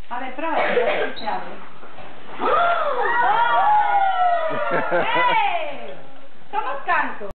A ver, prueba, a ver si se abre. ¡Oh! ¡Eh! Somos canto.